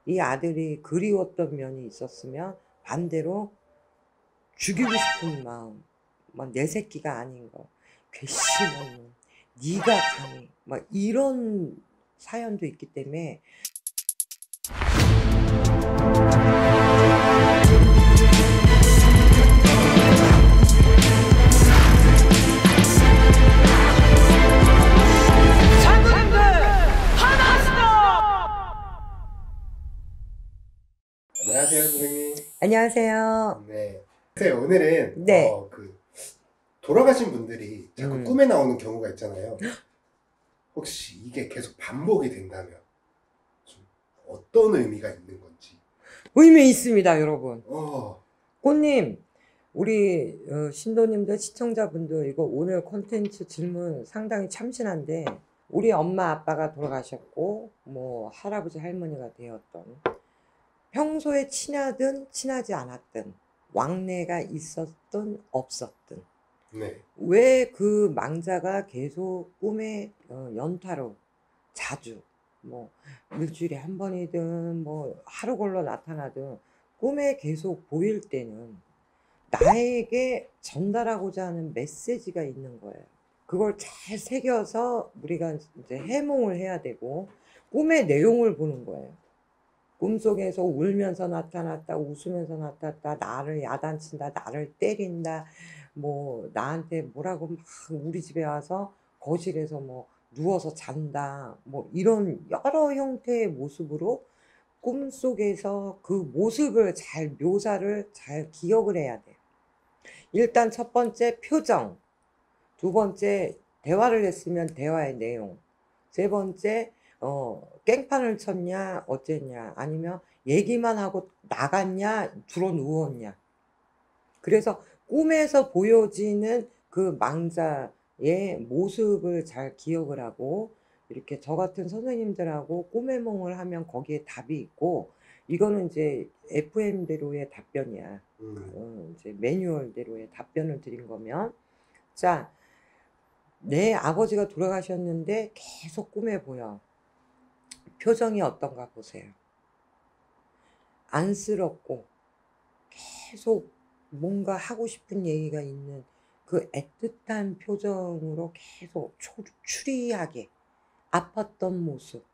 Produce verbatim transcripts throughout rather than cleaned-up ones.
이 아들이 그리웠던 면이 있었으면 반대로 죽이고 싶은 마음, 막 내 새끼가 아닌 거, 괘씸한 놈, 네가 감히, 막 이런 사연도 있기 때문에. 안녕하세요, 선생님. 안녕하세요. 네. 선생님, 오늘은 네. 어, 그 돌아가신 분들이 자꾸 음. 꿈에 나오는 경우가 있잖아요. 혹시 이게 계속 반복이 된다면 좀 어떤 의미가 있는 건지. 의미 있습니다, 여러분. 어, 꽃님, 우리 어, 신도님들, 시청자분들, 이거 오늘 콘텐츠 질문 상당히 참신한데, 우리 엄마 아빠가 돌아가셨고 뭐 할아버지 할머니가 되었던, 평소에 친하든 친하지 않았든, 왕래가 있었든 없었든, 네. 왜 그 망자가 계속 꿈에 어, 연타로 자주, 뭐 일주일에 한 번이든 뭐 하루 걸러 나타나든 꿈에 계속 보일 때는 나에게 전달하고자 하는 메시지가 있는 거예요. 그걸 잘 새겨서 우리가 이제 해몽을 해야 되고, 꿈의 내용을 보는 거예요. 꿈속에서 울면서 나타났다, 웃으면서 나타났다, 나를 야단친다, 나를 때린다, 뭐 나한테 뭐라고 막 우리 집에 와서 거실에서 뭐 누워서 잔다, 뭐 이런 여러 형태의 모습으로 꿈속에서 그 모습을 잘 묘사를 잘 기억을 해야 돼요. 일단 첫 번째 표정, 두 번째 대화를 했으면 대화의 내용, 세 번째 어 깽판을 쳤냐 어쨌냐, 아니면 얘기만 하고 나갔냐 들어 누웠냐. 그래서 꿈에서 보여지는 그 망자의 모습을 잘 기억을 하고, 이렇게 저 같은 선생님들하고 꿈해몽을 하면 거기에 답이 있고, 이거는 이제 에프엠대로의 답변이야. 음, 어 이제 매뉴얼대로의 답변을 드린 거면. 자, 내 아버지가 돌아가셨는데 계속 꿈에 보여. 표정이 어떤가 보세요. 안쓰럽고 계속 뭔가 하고 싶은 얘기가 있는 그 애틋한 표정으로 계속 초, 추리하게 아팠던 모습.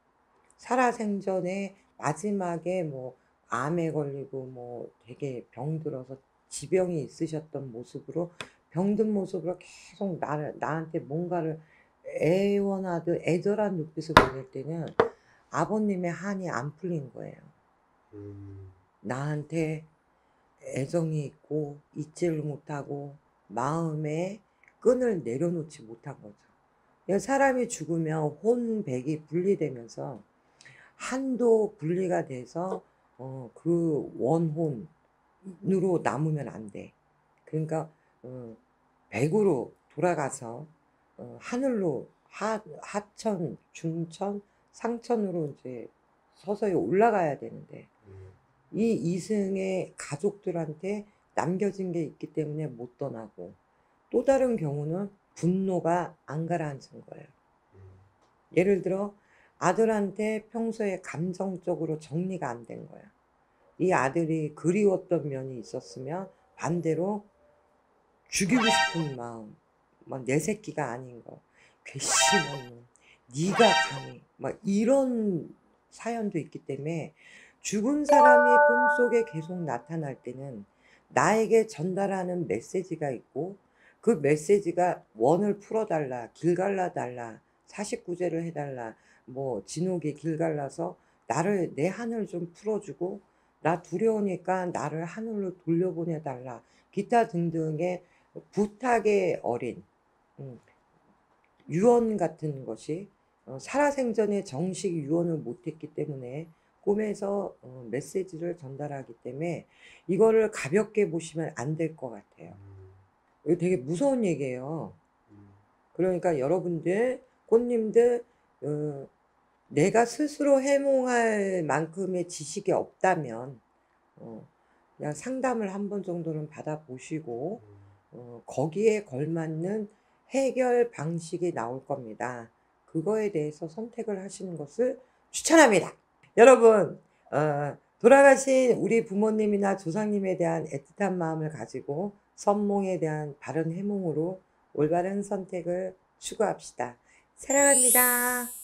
살아생전에 마지막에 뭐 암에 걸리고 뭐 되게 병들어서 지병이 있으셨던 모습으로, 병든 모습으로 계속 나를, 나한테 뭔가를 애원하듯 애절한 눈빛을 보낼 때는 아버님의 한이 안 풀린 거예요. 음, 나한테 애정이 있고 잊지를 못하고 마음에 끈을 내려놓지 못한 거죠. 사람이 죽으면 혼백이 분리되면서 한도 분리가 돼서 어, 그 원혼으로 남으면 안 돼. 그러니까 어, 백으로 돌아가서 어, 하늘로, 하, 하천, 중천, 상천으로 이제 서서히 올라가야 되는데, 음, 이 이승의 가족들한테 남겨진 게 있기 때문에 못 떠나고, 또 다른 경우는 분노가 안 가라앉은 거예요. 음, 예를 들어 아들한테 평소에 감정적으로 정리가 안 된 거야. 이 아들이 그리웠던 면이 있었으면 반대로 죽이고 싶은 마음, 막 내 새끼가 아닌 거, 괘씸한 놈, 네가 감히, 막 이런 사연도 있기 때문에, 죽은 사람이 꿈속에 계속 나타날 때는 나에게 전달하는 메시지가 있고, 그 메시지가 원을 풀어달라, 길 갈라달라, 사십구제를 해달라, 뭐 진옥이 길 갈라서 나를, 내 한을 좀 풀어주고, 나 두려우니까 나를 하늘로 돌려보내달라, 기타 등등의 부탁의 어린 음, 유언 같은 것이, 어, 살아생전에 정식 유언을 못했기 때문에 꿈에서 어, 메시지를 전달하기 때문에 이거를 가볍게 보시면 안 될 것 같아요. 음, 이거 되게 무서운 얘기예요. 음, 그러니까 여러분들, 꽃님들, 어, 내가 스스로 해몽할 만큼의 지식이 없다면 어, 그냥 상담을 한 번 정도는 받아보시고 음. 어, 거기에 걸맞는 해결 방식이 나올 겁니다. 그거에 대해서 선택을 하시는 것을 추천합니다. 여러분, 어 돌아가신 우리 부모님이나 조상님에 대한 애틋한 마음을 가지고 선몽에 대한 바른 해몽으로 올바른 선택을 추구합시다. 사랑합니다.